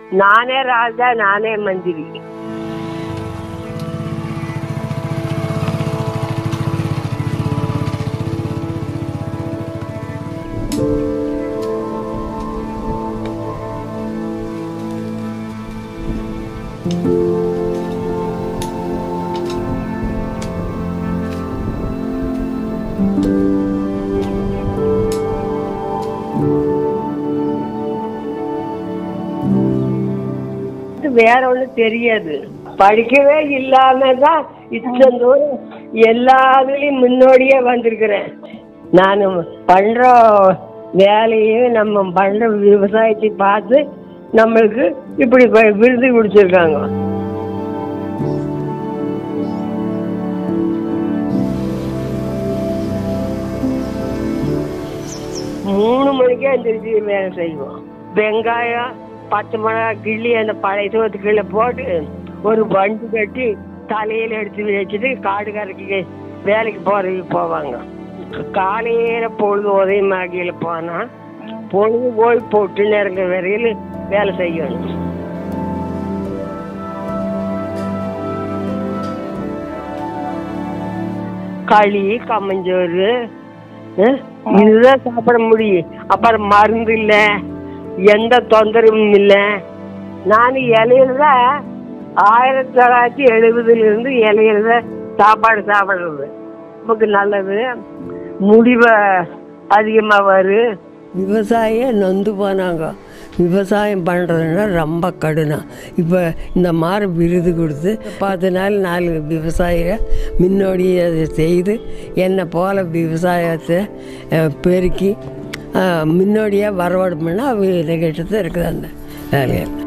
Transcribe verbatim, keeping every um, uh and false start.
நானே ராஜா, நானே மந்திரி. வேற ஒண்ணும் தெரியாது. படிக்கவே இல்லாம தான் இத்தனை தூரம் எல்லாத்துலயும் முன்னோடியே வந்திருக்கிறேன். நான் பண்ற வேலையும் நம்ம பண்ற விவசாயத்தை பார்த்து நம்மளுக்கு இப்படி விருது கொடுத்துருக்காங்க. மூணு மணிக்கே எந்திரிச்சு வேலை செய்வோம். வெங்காயம், பச்சை மிளகா கிள்ளி அந்த பழைய சோத்து கீழே போட்டு ஒரு வண்டி கட்டி தலையில எடுத்து வச்சுட்டு காடு கரைக்கு வேலைக்கு போறதுக்கு போவாங்க. காலையில பொழுது உதயமாகியில போனா பொழுது போய் போட்டு நெருங்க வரையில் வேலை செய்யணும். களி, கம்மஞ்சோறு இதுதான் சாப்பிட முடியும். அப்புறம் மருந்து இல்லை, எந்த தொந்தரவும் இல்லை. நான் இலையில தான் ஆயிரத்தி தொள்ளாயிரத்தி எழுபதுல இருந்து இலையில தான் சாப்பாடு சாப்பிடுறது. நமக்கு நல்லது, முடிவை அதிகமாக வரும். விவசாயம் நொந்து போனாங்க. விவசாயம் பண்ணுறதுன்னா ரொம்ப கடினம். இப்போ இந்த மாதிரி விருது கொடுத்து பத்து நாள் நாலு விவசாயிக முன்னோடி அதை செய்து என்னை போல் விவசாயத்தை பெருக்கி முன்னோடியாக வரவழைப்புன்னா அவங்க கிட்ட இருக்குது அந்த வேலையை.